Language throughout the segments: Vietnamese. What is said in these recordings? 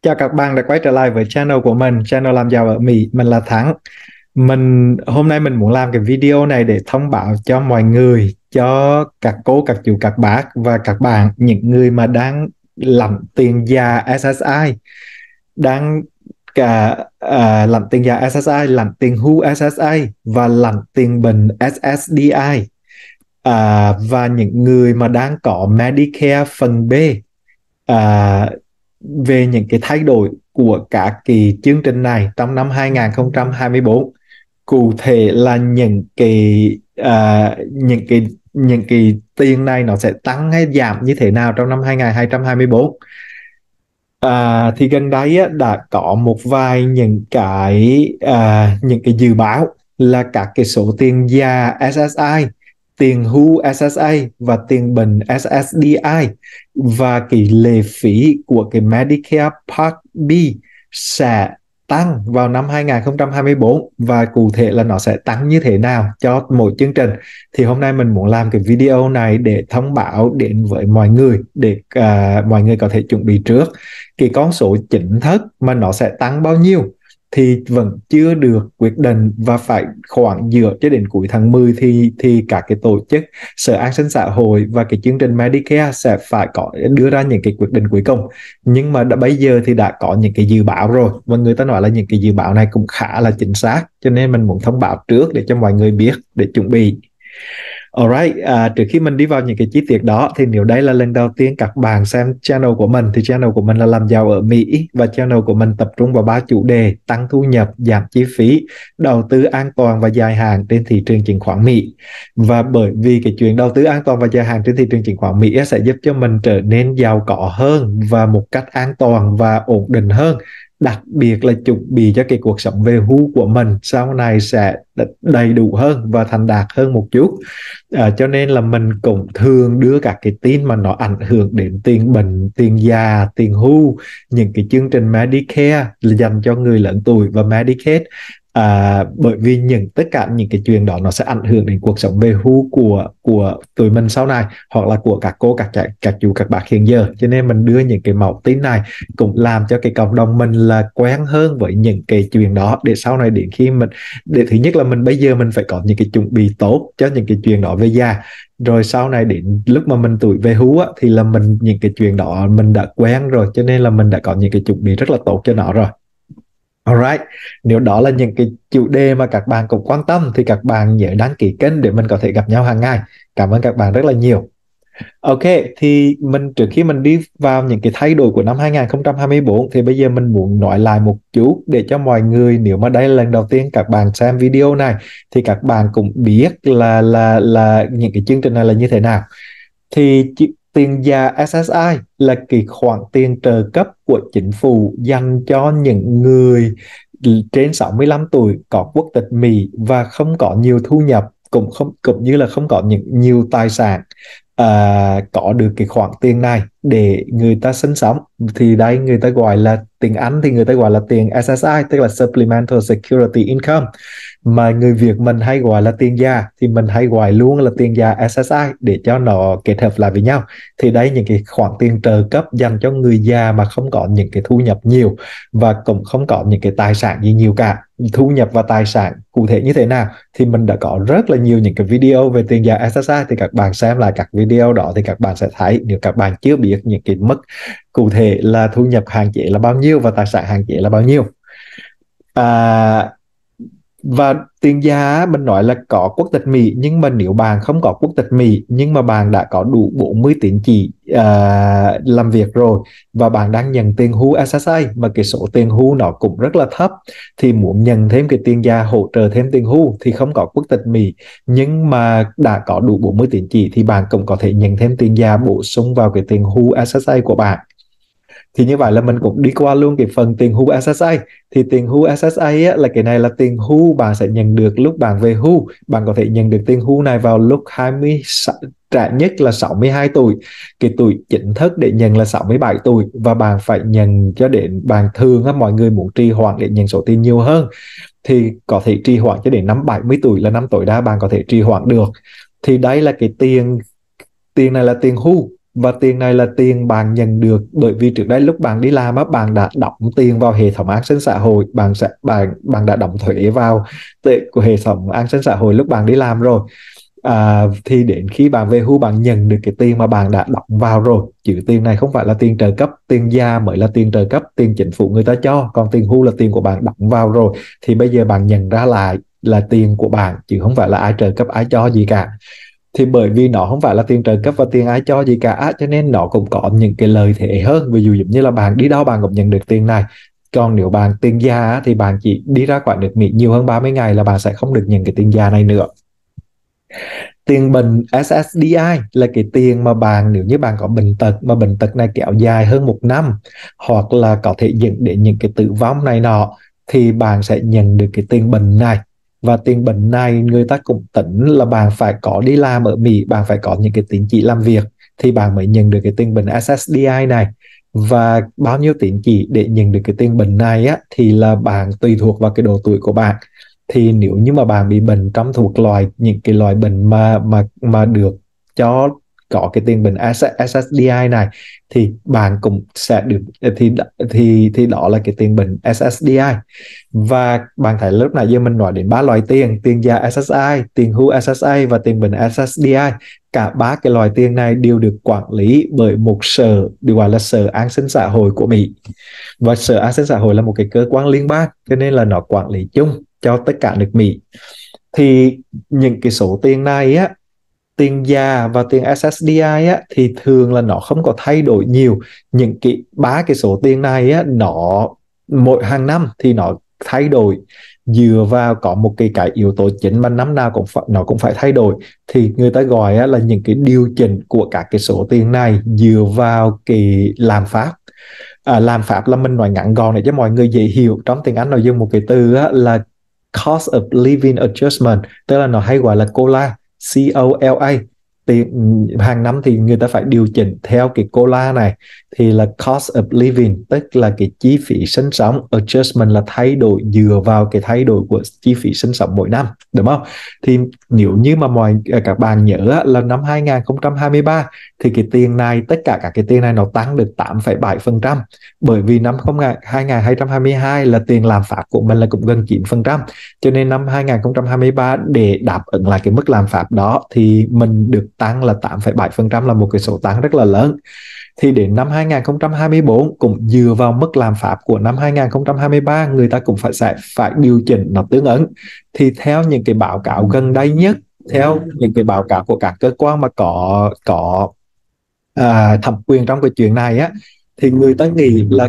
Chào các bạn đã quay trở lại với channel của mình, channel làm giàu ở Mỹ. Mình là Thắng. Hôm nay mình muốn làm cái video này để thông báo cho mọi người, cho các cô, các chú, các bác và các bạn, những người mà đang lãnh tiền già SSI, đang lãnh tiền già SSI, lãnh tiền hưu SSI và lãnh tiền bệnh SSDI, và những người mà đang có Medicare phần B, à, về những cái thay đổi của các cái chương trình này trong năm 2024. Cụ thể là những cái tiền này nó sẽ tăng hay giảm như thế nào trong năm 2024. Thì gần đây á, đã có một vài những cái dự báo là các cái số tiền già SSI, tiền hưu SSI và tiền bệnh SSDI và cái lệ phí của cái Medicare Part B sẽ tăng vào năm 2024, và cụ thể là nó sẽ tăng như thế nào cho mỗi chương trình. Thì hôm nay mình muốn làm cái video này để thông báo đến với mọi người, để mọi người có thể chuẩn bị trước. Cái con số chính thức mà nó sẽ tăng bao nhiêu thì vẫn chưa được quyết định, và phải khoảng giữa cho đến cuối tháng 10 thì các cái tổ chức Sở An sinh xã hội và cái chương trình Medicare sẽ phải có đưa ra những cái quyết định cuối cùng. Nhưng mà bây giờ thì đã có những cái dự báo rồi, và người ta nói là những cái dự báo này cũng khá là chính xác, cho nên mình muốn thông báo trước để cho mọi người biết để chuẩn bị. Alright, trước khi mình đi vào những cái chi tiết đó thì nếu đây là lần đầu tiên các bạn xem channel của mình thì channel của mình là làm giàu ở Mỹ, và channel của mình tập trung vào 3 chủ đề: tăng thu nhập, giảm chi phí, đầu tư an toàn và dài hạn trên thị trường chứng khoán Mỹ. Và bởi vì cái chuyện đầu tư an toàn và dài hạn trên thị trường chứng khoán Mỹ sẽ giúp cho mình trở nên giàu có hơn và một cách an toàn và ổn định hơn, đặc biệt là chuẩn bị cho cái cuộc sống về hưu của mình sau này sẽ đầy đủ hơn và thành đạt hơn một chút. Cho nên là mình cũng thường đưa các cái tin mà nó ảnh hưởng đến tiền bệnh, tiền già, tiền hưu, những cái chương trình Medicare dành cho người lớn tuổi và Medicaid. Bởi vì tất cả những cái chuyện đó nó sẽ ảnh hưởng đến cuộc sống về hưu của tụi mình sau này, hoặc là của các cô, các chú, các bác hiện giờ. Cho nên mình đưa những cái mẫu tin này cũng làm cho cái cộng đồng mình là quen hơn với những cái chuyện đó, để sau này đến khi để thứ nhất là bây giờ mình phải có những cái chuẩn bị tốt cho những cái chuyện đó về già, rồi sau này đến lúc mà mình tuổi về hưu á, thì là những cái chuyện đó mình đã quen rồi, cho nên là mình đã có những cái chuẩn bị rất là tốt cho nó rồi. Alright, nếu đó là những cái chủ đề mà các bạn cũng quan tâm thì các bạn nhớ đăng ký kênh để mình có thể gặp nhau hàng ngày. Cảm ơn các bạn rất là nhiều. Ok, thì trước khi mình đi vào những cái thay đổi của năm 2024 thì bây giờ mình muốn nói lại một chút để cho mọi người, nếu mà đây là lần đầu tiên các bạn xem video này thì các bạn cũng biết là những cái chương trình này là như thế nào. Thì tiền già SSI là cái khoản tiền trợ cấp của chính phủ dành cho những người trên 65 tuổi có quốc tịch Mỹ và không có nhiều thu nhập, cũng như là không có nhiều tài sản, có được cái khoản tiền này để người ta sinh sống. Thì đây người ta gọi là, tiếng Anh thì người ta gọi là tiền SSI, tức là Supplemental Security Income, mà người Việt mình hay gọi là tiền già, thì mình hay gọi luôn là tiền già SSI để cho nó kết hợp lại với nhau. Thì đây những cái khoản tiền trợ cấp dành cho người già mà không có những cái thu nhập nhiều và cũng không có những cái tài sản gì nhiều cả. Thu nhập và tài sản cụ thể như thế nào thì mình đã có rất là nhiều những cái video về tiền già SSI, thì các bạn xem lại các video đó thì các bạn sẽ thấy, nếu các bạn chưa biết những cái mức cụ thể là thu nhập hạn chế là bao nhiêu và tài sản hạn chế là bao nhiêu. Và tiền già mình nói là có quốc tịch Mỹ, nhưng mà nếu bạn không có quốc tịch Mỹ nhưng mà bạn đã có đủ 40 tín chỉ làm việc rồi và bạn đang nhận tiền hưu SSI mà cái số tiền hưu nó cũng rất là thấp, thì muốn nhận thêm cái tiền già hỗ trợ thêm tiền hưu thì không có quốc tịch Mỹ nhưng mà đã có đủ 40 tín chỉ thì bạn cũng có thể nhận thêm tiền già bổ sung vào cái tiền hưu SSI của bạn. Thì như vậy là mình cũng đi qua luôn cái phần tiền hưu SSI. Thì tiền hưu SSI á, là cái này là tiền hưu bạn sẽ nhận được lúc bạn về hưu. Bạn có thể nhận được tiền hưu này vào lúc 20, trẻ nhất là 62 tuổi. Cái tuổi chính thức để nhận là 67 tuổi. Và bạn phải nhận cho đến, bạn thường á, mọi người muốn trì hoãn để nhận số tiền nhiều hơn thì có thể trì hoãn cho đến năm 70 tuổi là năm tối đa bạn có thể trì hoãn được. Thì đây là cái tiền này là tiền hưu. và tiền này là tiền bạn nhận được bởi vì trước đây lúc bạn đi làm á, bạn đã đóng tiền vào hệ thống an sinh xã hội, bạn đã đóng thuế vào của hệ thống an sinh xã hội lúc bạn đi làm rồi. Thì đến khi bạn về hưu bạn nhận được cái tiền mà bạn đã đóng vào rồi, chứ tiền này không phải là tiền trợ cấp. Tiền già mới là tiền trợ cấp, tiền chính phủ người ta cho, còn tiền hưu là tiền của bạn đóng vào rồi, thì bây giờ bạn nhận ra lại là tiền của bạn, chứ không phải là ai trợ cấp ai cho gì cả. Thì bởi vì nó không phải là tiền trợ cấp và tiền ai cho gì cả, cho nên nó cũng có những cái lợi thế hơn. Ví dụ giống như là bạn đi đâu bạn cũng nhận được tiền này. Còn nếu bạn tiền già thì bạn chỉ đi ra khỏi nước Mỹ nhiều hơn 30 ngày là bạn sẽ không được nhận cái tiền già này nữa. Tiền bệnh SSDI là cái tiền mà bạn, nếu như bạn có bệnh tật mà bệnh tật này kéo dài hơn 1 năm hoặc là có thể dẫn đến những cái tử vong này nọ, thì bạn sẽ nhận được cái tiền bệnh này. Và tiền bệnh này người ta cũng tính là bạn phải có đi làm ở Mỹ, bạn phải có những cái tín chỉ làm việc thì bạn mới nhận được cái tiền bệnh SSDI này. Và bao nhiêu tín chỉ để nhận được cái tiền bệnh này á, thì là bạn tùy thuộc vào cái độ tuổi của bạn. Thì nếu như mà bạn bị bệnh trong thuộc những cái loại bệnh mà được cho có cái tiền bệnh SSDI này, thì bạn cũng sẽ được, thì đó là cái tiền bệnh SSDI. Và bạn thấy lúc nãy giờ mình nói đến 3 loại tiền: tiền già SSI, tiền hưu SSI và tiền bệnh SSDI. Cả 3 cái loại tiền này đều được quản lý bởi một sở được gọi là Sở An sinh xã hội của Mỹ. Và Sở An sinh xã hội là một cái cơ quan liên bang, cho nên là nó quản lý chung cho tất cả nước Mỹ. Thì những cái số tiền này á, tiền già và tiền SSDI á, thì thường là nó không có thay đổi nhiều. Những cái 3 cái số tiền này á, nó mỗi hàng năm thì nó thay đổi dựa vào có một cái yếu tố chính mà năm nào nó cũng phải thay đổi, thì người ta gọi á, là những cái điều chỉnh của các cái số tiền này dựa vào cái lạm phát. Lạm phát là mình nói ngắn gọn để cho mọi người dễ hiểu. Trong tiếng Anh nó dùng một cái từ á, là Cost of Living Adjustment, tức là nó hay gọi là COLA, COLA. Hàng năm thì người ta phải điều chỉnh theo cái COLA này, thì là Cost of Living, tức là cái chi phí sinh sống. Adjustment là thay đổi dựa vào cái thay đổi của chi phí sinh sống mỗi năm, đúng không? Thì nếu như mà các bạn nhớ là năm 2023 thì cái tiền này, tất cả các cái tiền này nó tăng được 8,7%, bởi vì năm 2022 là tiền lạm phát của mình là cũng gần 9%, cho nên năm 2023 để đáp ứng lại cái mức lạm phát đó thì mình được tăng là 8,7%, là một cái số tăng rất là lớn. Thì đến năm 2024 cũng dựa vào mức lạm phát của năm 2023, người ta cũng sẽ phải điều chỉnh nó tương ứng. Thì theo những cái báo cáo gần đây nhất, theo những cái báo cáo của các cơ quan mà có thẩm quyền trong cái chuyện này á, thì người ta nghĩ là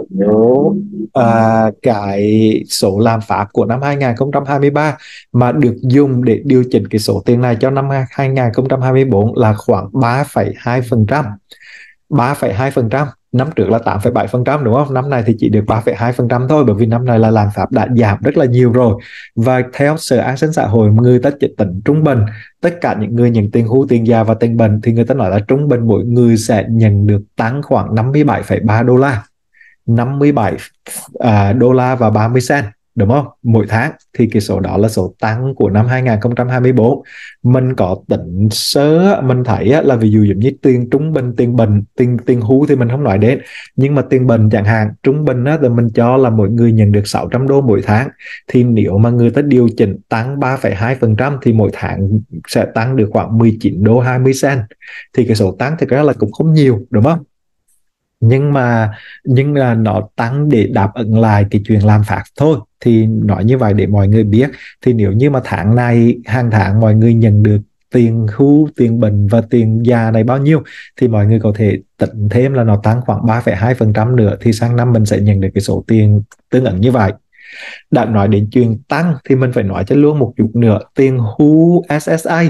cái số lạm phát của năm 2023 mà được dùng để điều chỉnh cái số tiền này cho năm 2024 là khoảng 3,2%. 3,2%. Năm trước là 8,7%, đúng không? Năm nay thì chỉ được 3,2% thôi, bởi vì năm nay là lạm phát đã giảm rất là nhiều rồi. Và theo Sở An sinh xã hội, người ta chỉ tính trung bình tất cả những người nhận tiền hưu, tiền già và tiền bệnh, thì người ta nói là trung bình mỗi người sẽ nhận được tăng khoảng 57,3 đô la, 57 đô la và 30 cent, đúng không? Mỗi tháng. Thì cái số đó là số tăng của năm 2024. Mình có tính sơ, mình thấy là ví dụ giống như tiền trung bình, tiền bệnh, tiền hưu thì mình không nói đến, nhưng mà tiền bệnh chẳng hạn, trung bình thì mình cho là mỗi người nhận được 600 đô mỗi tháng. Thì nếu mà người ta điều chỉnh tăng 3,2% thì mỗi tháng sẽ tăng được khoảng 19 đô 20 cent. Thì cái số tăng thực ra là cũng không nhiều, đúng không? Nhưng là nó tăng để đáp ứng lại cái chuyện lạm phát thôi. Thì nói như vậy để mọi người biết. Thì nếu như mà tháng này, hàng tháng mọi người nhận được tiền hưu, tiền bệnh và tiền già này bao nhiêu, thì mọi người có thể tính thêm là nó tăng khoảng 3,2% nữa, thì sang năm mình sẽ nhận được cái số tiền tương ứng như vậy. Đã nói đến chuyện tăng thì mình phải nói cho luôn một chút nữa. Tiền hưu SSI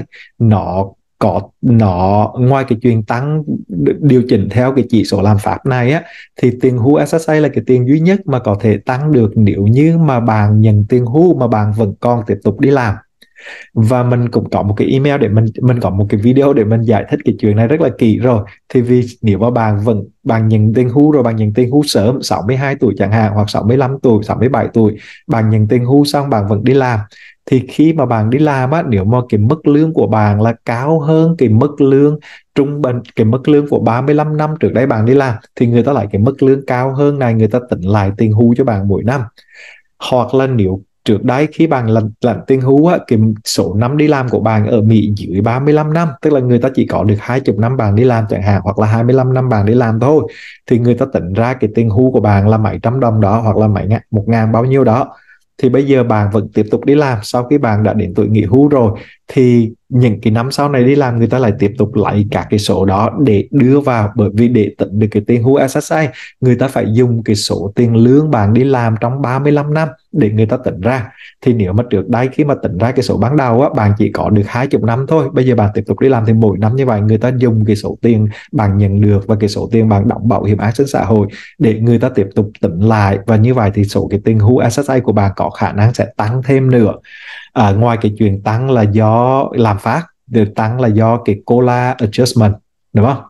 nó ngoài cái chuyện tăng điều chỉnh theo cái chỉ số lạm phát này á, thì tiền hưu SSI là cái tiền duy nhất mà có thể tăng được nếu như mà bạn nhận tiền hưu mà bạn vẫn còn tiếp tục đi làm. Và mình cũng có một cái email để mình có một cái video để mình giải thích cái chuyện này rất là kỹ rồi. Thì vì nếu mà bạn nhận tiền hưu rồi, bạn nhận tiền hưu sớm 62 tuổi chẳng hạn, hoặc 65 tuổi, 67 tuổi, bạn nhận tiền hưu xong bạn vẫn đi làm, thì khi mà bạn đi làm á, nếu mà cái mức lương của bạn là cao hơn cái mức lương trung bình, cái mức lương của 35 năm trước đây bạn đi làm, thì người ta lại cái mức lương cao hơn này, người ta tính lại tiền hưu cho bạn mỗi năm. Hoặc là nếu trước đây khi bạn làm tiền hưu á, cái số năm đi làm của bạn ở Mỹ dưới 35 năm, tức là người ta chỉ có được 20 năm bạn đi làm chẳng hạn, hoặc là 25 năm bạn đi làm thôi, thì người ta tính ra cái tiền hưu của bạn là mấy trăm đồng đó, hoặc là một ngàn bao nhiêu đó. Thì bây giờ bạn vẫn tiếp tục đi làm sau khi bạn đã đến tuổi nghỉ hưu rồi, thì những cái năm sau này đi làm, người ta lại tiếp tục lấy cả cái số đó để đưa vào, bởi vì để tính được cái tiền hưu SSI, người ta phải dùng cái số tiền lương bạn đi làm trong 35 năm để người ta tính ra. Thì nếu mà trước đây khi mà tính ra cái số ban đầu á, bạn chỉ có được 20 năm thôi, bây giờ bạn tiếp tục đi làm thì mỗi năm như vậy người ta dùng cái số tiền bạn nhận được và cái số tiền bạn đóng bảo hiểm an sinh xã hội để người ta tiếp tục tính lại, và như vậy thì số cái tiền hưu SSI của bạn có khả năng sẽ tăng thêm nữa. Ngoài cái chuyện tăng là do làm phát, được tăng là do cái COLA adjustment, đúng không?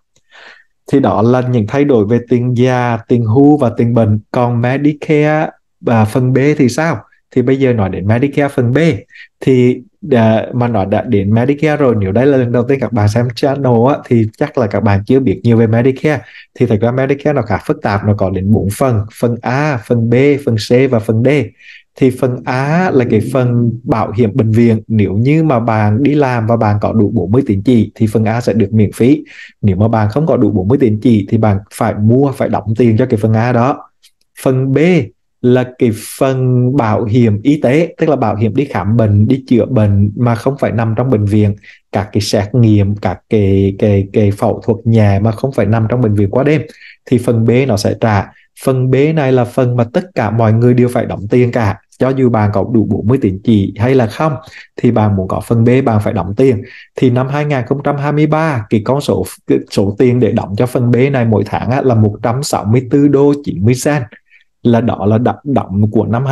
Thì đó là những thay đổi về tiền già, tiền hưu và tiền bệnh. Còn Medicare phần B thì sao? Thì bây giờ nói đến Medicare phần B, thì mà nói đã đến Medicare rồi, nếu đây là lần đầu tiên các bạn xem channel á, thì chắc là các bạn chưa biết nhiều về Medicare. Thì thật ra Medicare nó khá phức tạp, nó có đến 4 phần: phần A, phần B, phần C và phần D. Thì phần A là cái phần bảo hiểm bệnh viện. Nếu như mà bạn đi làm và bạn có đủ 40 tín chỉ thì phần A sẽ được miễn phí. Nếu mà bạn không có đủ 40 tín chỉ thì bạn phải phải đóng tiền cho cái phần A đó. Phần B là cái phần bảo hiểm y tế, tức là bảo hiểm đi khám bệnh, đi chữa bệnh mà không phải nằm trong bệnh viện, các cái xét nghiệm, các cái phẫu thuật nhẹ mà không phải nằm trong bệnh viện qua đêm, thì phần B nó sẽ trả. Phần B này là phần mà tất cả mọi người đều phải đóng tiền cả, cho dù bạn có đủ 40 tín chỉ hay là không, thì bạn muốn có phần B bạn phải đóng tiền. Thì năm 2023 cái con số tiền để đóng cho phần B này mỗi tháng á, là 164 đô 90 cent, là đó là đóng của năm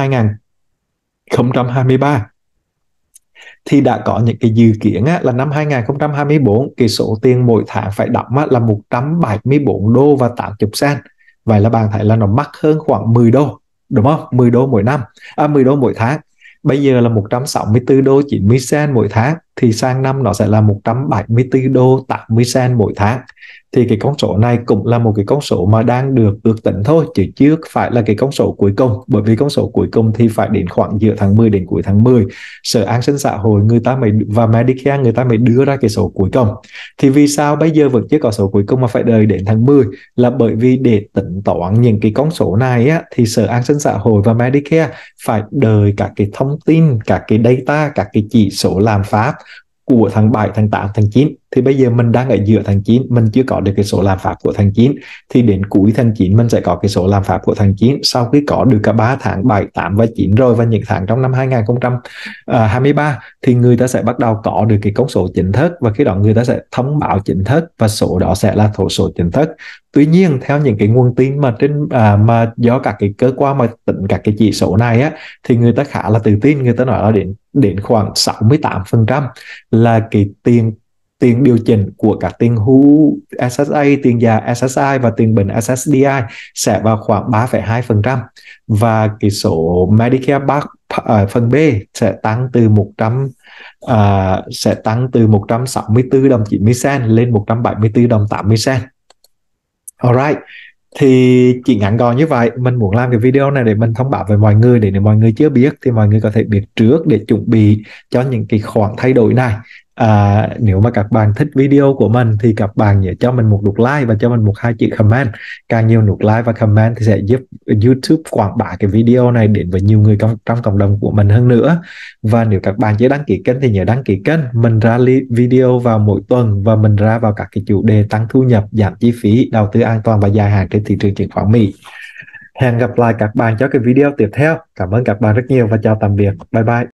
2023. Thì đã có những cái dự kiến á, là năm 2024 cái số tiền mỗi tháng phải đóng á, là 174 đô và 80 cent. Vậy là bạn thấy là nó mắc hơn khoảng 10 đô, đúng không? 10 đô mỗi năm, 10 đô mỗi tháng. Bây giờ là 164 đô 90 cent mỗi tháng, thì sang năm nó sẽ là 174 đô 80 cent mỗi tháng. Thì cái con số này cũng là một cái con số mà đang được ước tính thôi, chứ chưa phải là cái con số cuối cùng, bởi vì con số cuối cùng thì phải đến khoảng giữa tháng 10 đến cuối tháng 10, Sở An sinh xã hội người ta và Medicare người ta mới đưa ra cái số cuối cùng. Thì vì sao bây giờ vẫn chưa có số cuối cùng mà phải đợi đến tháng 10? Là bởi vì để tính toán những cái con số này á, thì Sở An sinh xã hội và Medicare phải đợi các cái thông tin, các cái data, các cái chỉ số làm phát của tháng 7, tháng 8, tháng 9. Thì bây giờ mình đang ở giữa tháng 9, mình chưa có được cái số làm phát của tháng 9. Thì đến cuối tháng 9 mình sẽ có cái số làm phát của tháng 9. Sau khi có được cả 3 tháng 7, 8 và 9 rồi, và những tháng trong năm 2023, thì người ta sẽ bắt đầu có được cái con số chính thức, và khi đó người ta sẽ thông báo chính thức, và số đó sẽ là số chính thức. Tuy nhiên theo những cái nguồn tin mà mà do các cái cơ quan mà tính các cái chỉ số này á, thì người ta khá là tự tin, người ta nói là đến khoảng 68% là cái tiền điều chỉnh của các tiền hưu SSI, tiền già SSI và tiền bệnh SSDI sẽ vào khoảng 3,2%, và cái số Medicare phần B sẽ tăng từ 164 đồng 90 cent lên 174 đồng 80 cent. Alright. Thì chỉ ngắn gọn như vậy, mình muốn làm cái video này để mình thông báo với mọi người, để nếu mọi người chưa biết thì mọi người có thể biết trước để chuẩn bị cho những cái khoản thay đổi này. Nếu mà các bạn thích video của mình thì các bạn nhớ cho mình một nút like và cho mình một hai chữ comment. Càng nhiều nút like và comment thì sẽ giúp YouTube quảng bá cái video này đến với nhiều người trong cộng đồng của mình hơn nữa. Và nếu các bạn chưa đăng ký kênh thì nhớ đăng ký kênh. Mình ra video vào mỗi tuần, và mình ra vào các cái chủ đề tăng thu nhập, giảm chi phí, đầu tư an toàn và dài hạn trên thị trường chứng khoán Mỹ. Hẹn gặp lại các bạn cho cái video tiếp theo. Cảm ơn các bạn rất nhiều và chào tạm biệt. Bye bye.